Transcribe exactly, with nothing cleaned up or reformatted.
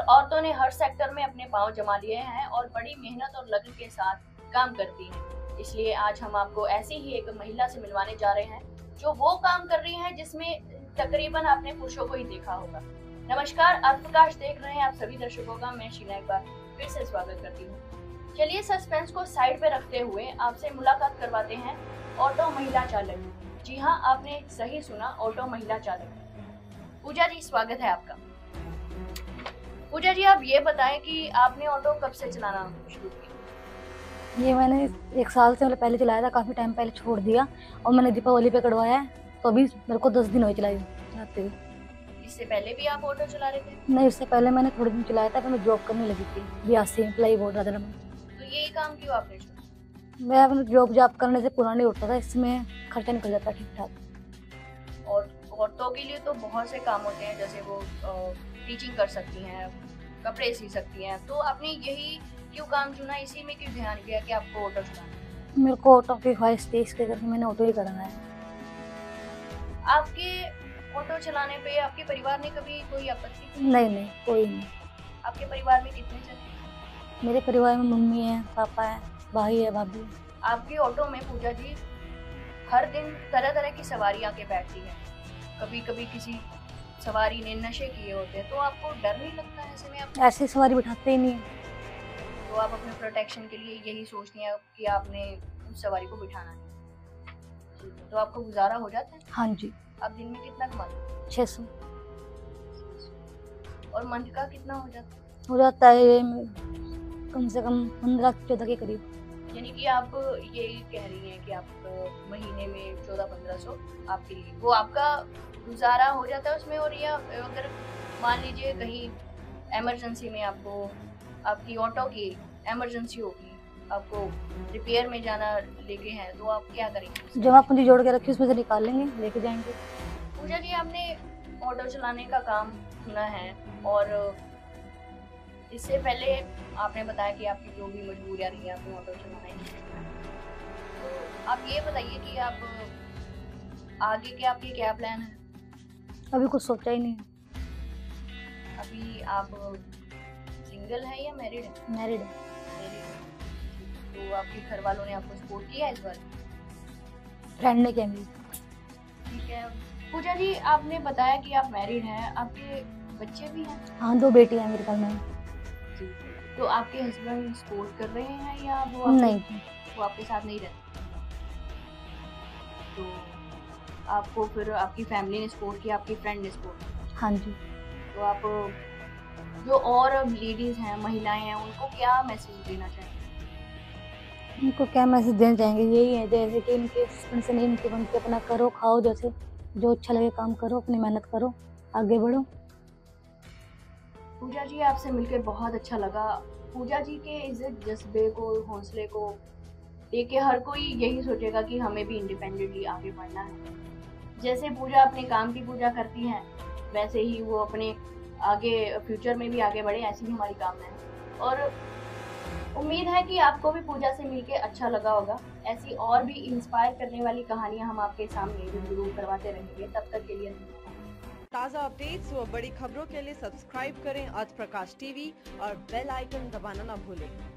औरतों ने हर सेक्टर में अपने पांव जमा लिए हैं और बड़ी मेहनत और लगन के साथ काम करती हैं। इसलिए आज हम आपको ऐसी ही एक महिला से मिलवाने जा रहे हैं जो वो काम कर रही हैं जिसमें तकरीबन आपने पुरुषों को ही देखा होगा। नमस्कार, अर्थप्रकाश देख रहे हैं आप सभी दर्शकों का मैं शीना एक बार फिर से स्वागत करती हूँ। चलिए सस्पेंस को साइड पे रखते हुए आपसे मुलाकात करवाते हैं ऑटो महिला चालक। जी हाँ, आपने सही सुना, ऑटो महिला चालक। पूजा जी, स्वागत है आपका। पूजा जी, आप ये बताएं कि आपने ऑटो कब से चलाना शुरू किया? ये मैंने एक साल से मतलब पहले चलाया था, काफ़ी टाइम पहले छोड़ दिया और मैंने दीपावली पे कटवाया है, तो अभी मेरे को दस दिन हुए चलाई चलाते हुए। इससे पहले भी आप ऑटो चला रहे थे? नहीं, इससे पहले मैंने थोड़े दिन चलाया था, फिर मैं जॉब करने लगी थी बियासी में, प्लाई बोर्ड राधा में। तो यही काम क्यों आपने छोड़ा? मैं अपने जॉब जॉब करने से पूरा नहीं उठता था, इसमें खर्चा निकल जाता ठीक ठाक। और औरतों के लिए तो बहुत से काम होते हैं, जैसे वो टीचिंग कर सकती हैं, कपड़े सी सकती हैं, तो आपने यही क्यों काम चुना, इसी में क्यों ध्यान दिया कि आपको ऑटो चलाना? मेरे को ऑटो की ख्वाहिश थी, इसके करके मैंने ऑटो ही करना है। आपके ऑटो चलाने पे आपके परिवार ने कभी कोई आपत्ति? नहीं नहीं, कोई नहीं। आपके परिवार में कितने जन? मेरे परिवार में मम्मी है, पापा है, भाई है, भाभी है। आपके ऑटो में पूजा जी हर दिन तरह तरह की सवारी आके बैठती है, कभी कभी किसी सवारी ने नशे किए होते हैं, तो आपको डर नहीं लगता है ऐसे में? आप ऐसी सवारी बिठाते ही नहीं। तो आप अपने प्रोटेक्शन के लिए यही सोचती हैं कि आपने उस सवारी को बिठाना है, तो आपको गुजारा हो जाता है? हाँ जी। आप दिन में कितना कमाते हैं? छः सौ। और मंथ का कितना हो जाता है? हो जाता है ये कम से कम पंद्रह चौदह के करीब। यानी कि आप यही कह रही हैं कि आप महीने में चौदह पंद्रह सौ आपके लिए वो आपका गुजारा हो जाता है उसमें। और या अगर मान लीजिए कहीं इमरजेंसी में आपको आपकी ऑटो की इमरजेंसी होगी, आपको रिपेयर में जाना लेके हैं, तो आप क्या करेंगे? जमा पूंजी जोड़ के रखी, उसमें से निकाल लेंगे, लेके जाएंगे। पूजा जी, आपने ऑटो चलाने का काम सुना है और इससे पहले आपने बताया कि आपकी जो भी मजबूरियां रही हैं आपने ऑटो चलाना ही सीखना है, तो आप ये बताइए कि आप आगे के आपके क्या प्लान है? अभी कुछ सोचा ही नहीं। अभी आप सिंगल है या मैरिड है? मैरिड है। तो आपके घर वालों ने आपको सपोर्ट किया इस बार? फ्रेंड ने किया मेरी। ठीक है। पूजा जी, आपने बताया कि आप मैरिड हैं, आपके बच्चे भी हैं? हाँ, दो बेटी हैं मेरे पास में। तो आपके हस्बैंड सपोर्ट कर रहे हैं या वो नहीं, वो आपके साथ नहीं रहते? तो आपको फिर आपकी फैमिली ने सपोर्ट किया, आपकी फ्रेंड ने सपोर्ट किया? हाँ जी। तो आप जो और लेडीज हैं, महिलाएं हैं, उनको क्या मैसेज देना चाहेंगे? उनको क्या मैसेज देना चाहेंगे, यही है जैसे कि इनके हस्बैंड से नहीं, इनके बन के अपना करो, खाओ, जैसे जो अच्छा लगे काम करो, अपनी मेहनत करो, आगे बढ़ो। पूजा जी, आपसे मिलकर बहुत अच्छा लगा। पूजा जी के इज्जत जज्बे को, हौसले को देख के हर कोई यही सोचेगा कि हमें भी इंडिपेंडेंटली आगे बढ़ना है। जैसे पूजा अपने काम की पूजा करती हैं, वैसे ही वो अपने आगे फ्यूचर में भी आगे बढ़े, ऐसी ही हमारी कामना है। और उम्मीद है कि आपको भी पूजा से मिलके अच्छा लगा होगा। ऐसी और भी इंस्पायर करने वाली कहानियां हम आपके सामने जरूर करवाते रहेंगे। तब तक के लिए ताज़ा अपडेट्स व बड़ी खबरों के लिए सब्सक्राइब करें आज प्रकाश टीवी और बेल आइकन दबाना न भूलें।